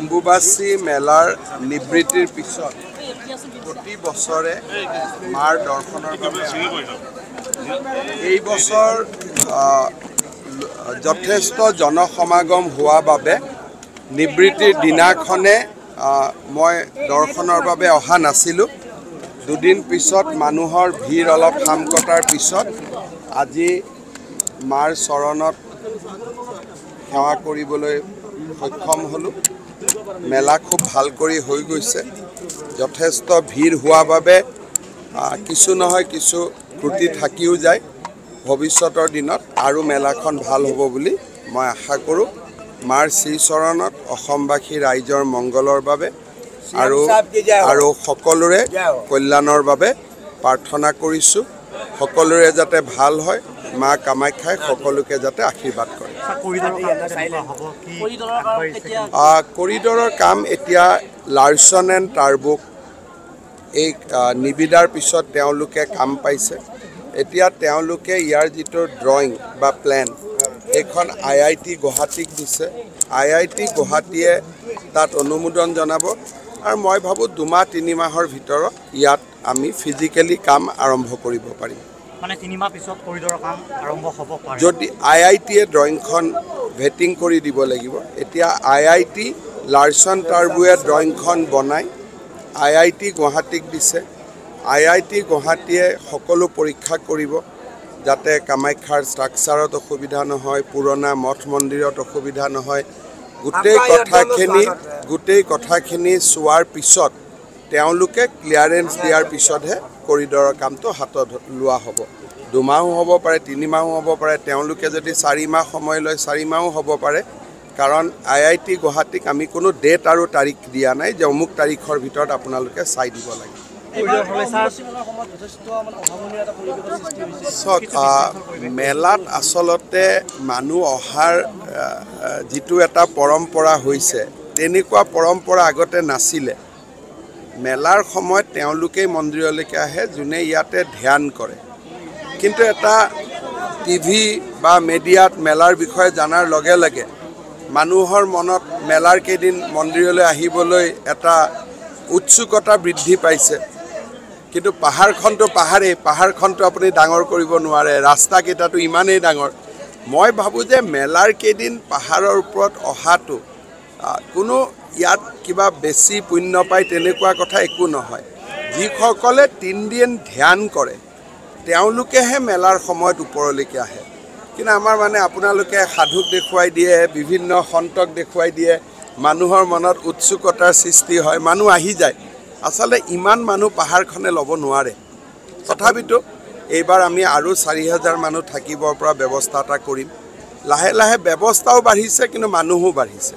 অম্বুবাচী মেলাৰ নিবৃত্তিৰ পিছত প্ৰতি বছৰে মাৰ দৰ্শনৰ বাবে এই বছৰ যথেষ্ট জনসমাগম হোৱা বাবে নিবৃত্তিৰ দিনাখনে মই দৰ্শনৰ বাবে অহা নাছিলোঁ। দুদিন পিছত মানুহৰ ভিৰ অলপ হাম কটাৰ পিছত আজি মাৰ চৰণত সেৱা কৰিবলৈ সক্ষম হলোঁ। মেলা খুব ভাল কৰি হৈ গৈছে। যথেষ্ট ভিৰ হোৱা বাবে কিছু নহয় কিছু ত্ৰুটি থাকিও যায়। ভৱিষ্যতৰ দিনত আৰু মেলাখন ভাল হ'ব বুলি মই আশা কৰোঁ। মাৰ শ্ৰীচৰণত অসমবাসী ৰাইজৰ মংগলৰ বাবে আৰু সকলোৰে কল্যাণৰ বাবে প্ৰাৰ্থনা কৰিছোঁ। সকলোৰে যাতে ভাল হয়, মা কামাখ্যাই সকলোকে যাতে আশীৰ্বাদ কৰে। কৰিডৰৰ কাম এতিয়া লাৰ্চন এণ্ড টাৰ্বুক এই নিবিদাৰ পিছত তেওঁলোকে কাম পাইছে। এতিয়া তেওঁলোকে ইয়াৰ যিটো ড্ৰয়িং বা প্লেন এইখন IIT গুৱাহাটীক দিছে। IIT গুৱাহাটীয়ে তাত অনুমোদন জনাব আৰু মই ভাবোঁ 2-3 মাহৰ ভিতৰত ইয়াত আমি ফিজিকেলি কাম আৰম্ভ কৰিব পাৰিম। মানে 3 মাহ পিছত কৰিডৰৰ কাম আৰম্ভ হ'ব পাৰে। যদি IITয়ে ড্ৰয়িংখন ভেটিং কৰি দিব লাগিব। এতিয়া IIT লাৰ্চন টাৰ্বুৱে ড্ৰয়িংখন বনাই IIT গুৱাহাটীক দিছে। IIT গুৱাহাটীয়ে সকলো পৰীক্ষা কৰিব যাতে কামাখ্যাৰ ষ্ট্ৰাকচাৰত অসুবিধা নহয়, পুৰণা মঠ মন্দিৰত অসুবিধা নহয়। গোটেই কথাখিনি চোৱাৰ পিছত তেওঁলোকে ক্লিয়াৰেন্স দিয়াৰ পিছতহে কৰিডৰৰ কামটো হাতত লোৱা হ'ব। 2 মাহো হ'ব পাৰে, 3 মাহো হ'ব পাৰে। তেওঁলোকে যদি 4 মাহ সময় লয় 4 মাহো হ'ব পাৰে। কাৰণ IIT গুৱাহাটীক আমি কোনো ডেট আৰু তাৰিখ দিয়া নাই যে অমুক তাৰিখৰ ভিতৰত আপোনালোকে চাই দিব লাগে। মেলাত আচলতে মানুহ অহাৰ যিটো এটা পৰম্পৰা হৈছে, তেনেকুৱা পৰম্পৰা আগতে নাছিলে। মেলাৰ সময়ত তেওঁলোকেই মন্দিৰলৈকে আহে যোনে ইয়াতে ধ্যান কৰে। কিন্তু এটা টিভি বা মিডিয়াত মেলাৰ বিষয়ে জনাৰ লগে লগে মানুহৰ মনত মেলাৰ কেইদিন মন্দিৰলৈ আহিবলৈ এটা উৎসুকতা বৃদ্ধি পাইছে। কিন্তু পাহাৰখনটো আপুনি ডাঙৰ কৰিব নোৱাৰে। ৰাস্তাকেইটাটো ইমানেই ডাঙৰ। মই ভাবোঁ যে মেলাৰ কেইদিন পাহাৰৰ ওপৰত অহাটো কোনো ইয়াত কিবা বেছি পুণ্য পায় তেনেকুৱা কথা একো নহয়। যিসকলে 3 দিন ধ্যান কৰে তেওঁলোকেহে মেলাৰ সময়ত ওপৰলৈকে আহে। কিন্তু আমাৰ মানে আপোনালোকে সাধুক দেখুৱাই দিয়ে, বিভিন্ন সন্তক দেখুৱাই দিয়ে, মানুহৰ মনত উৎসুকতাৰ সৃষ্টি হয়, মানুহ আহি যায়। আচলতে ইমান মানুহ পাহাৰখনে ল'ব নোৱাৰে। তথাপিতো এইবাৰ আমি আৰু 4000 মানুহ থাকিবৰ পৰা ব্যৱস্থা এটা কৰিম। লাহে লাহে ব্যৱস্থাও বাঢ়িছে কিন্তু মানুহো বাঢ়িছে।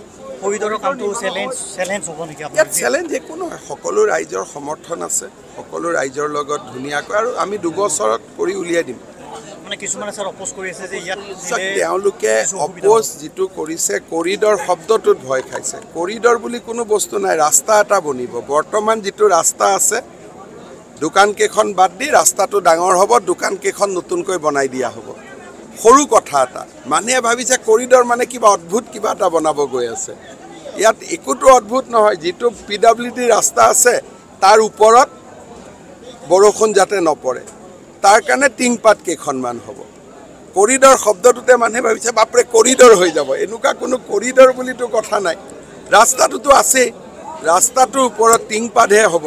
চেলেঞ্জ একো নহয়। সকলো ৰাইজৰ সমৰ্থন আছে। সকলো ৰাইজৰ লগত ধুনীয়াকৈ আৰু আমি 2 বছৰত কৰি উলিয়াই দিম। তেওঁলোকে অপোজ যিটো কৰিছে, কৰিডৰ শব্দটোত ভয় খাইছে। কৰিডৰ বুলি কোনো বস্তু নাই, ৰাস্তা এটা বনিব। বৰ্তমান যিটো ৰাস্তা আছে, দোকানকেইখন বাদ দি ৰাস্তাটো ডাঙৰ হ'ব, দোকানকেইখন নতুনকৈ বনাই দিয়া হ'ব। সৰু কথা এটা। মানুহে ভাবিছে কৰিডৰ মানে কিবা অদ্ভুত কিবা এটা বনাব গৈ আছে। ইয়াত একোটো অদ্ভুত নহয়। যিটো PWD ৰাস্তা আছে তাৰ ওপৰত বৰষুণ যাতে নপৰে তাৰ কাৰণে টিংপাত কেইখনমান হ'ব। কৰিডৰ শব্দটোতে মানুহে ভাবিছে বাপৰে কৰিডৰ হৈ যাব। এনেকুৱা কোনো কৰিডৰ বুলিতো কথা নাই। ৰাস্তাটোতো আছেই, ৰাস্তাটোৰ ওপৰত টিংপাতহে হ'ব।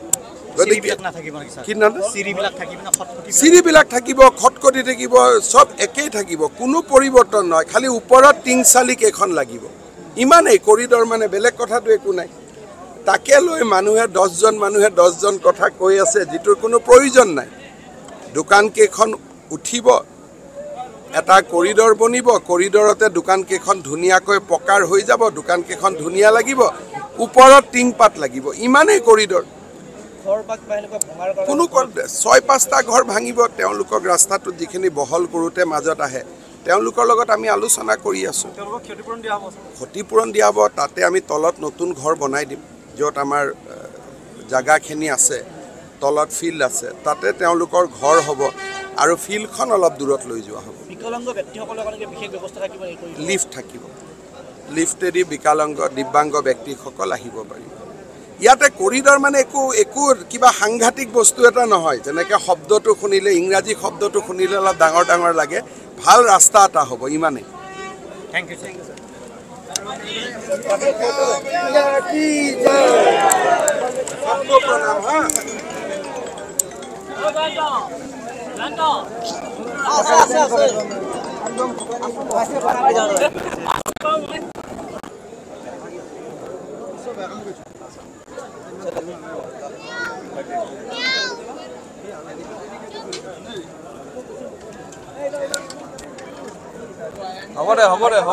চিৰিবিলাক থাকিব, খটখটি থাকিব, চব একেই থাকিব, কোনো পৰিৱৰ্তন নহয়। খালি ওপৰত টিংচালি কেইখন লাগিব, ইমানেই। কৰিডৰ মানে বেলেগ কথাটো একো নাই। তাকে লৈ মানুহে 10জন মানুহে 10জন কথা কৈ আছে যিটোৰ কোনো প্ৰয়োজন নাই। দোকানকেইখন উঠিব, এটা কৰিডৰ বনিব, কৰিডৰতে দোকানকেইখন ধুনীয়াকৈ পকাৰ হৈ যাব, দোকানকেইখন ধুনীয়া লাগিব, ওপৰত টিংপাত লাগিব, ইমানেই কৰিডৰ। কোনো 6-5টা ঘৰ ভাঙিব। তেওঁলোকক ৰাস্তাটোত যিখিনি বহল কৰোঁতে মাজত আহে তেওঁলোকৰ লগত আমি আলোচনা কৰি আছোঁ। ক্ষতিপূৰণ দিয়া হ'ব। তাতে আমি তলত নতুন ঘৰ বনাই দিম, য'ত আমাৰ জাগাখিনি আছে, তলত ফিল্ড আছে, তাতে তেওঁলোকৰ ঘৰ হ'ব আৰু ফিল্ডখন অলপ দূৰত লৈ যোৱা হ'ব। লিফ্ট থাকিব। লিফ্টেদি বিকলাংগ দিব্যাংগ ব্যক্তিসকল আহিব পাৰিব ইয়াতে কৰিডৰ মানে একো কিবা সাংঘাতিক বস্তু এটা নহয় যেনেকৈ শব্দটো শুনিলে ইংৰাজী শব্দটো শুনিলে অলপ ডাঙৰ ডাঙৰ লাগে ভাল ৰাস্তা এটা হ'ব ইমানেই থ্যাংক ইউ হ'ব দে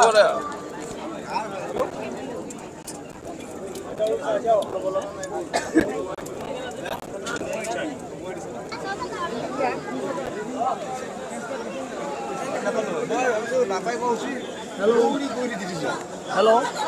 Hello.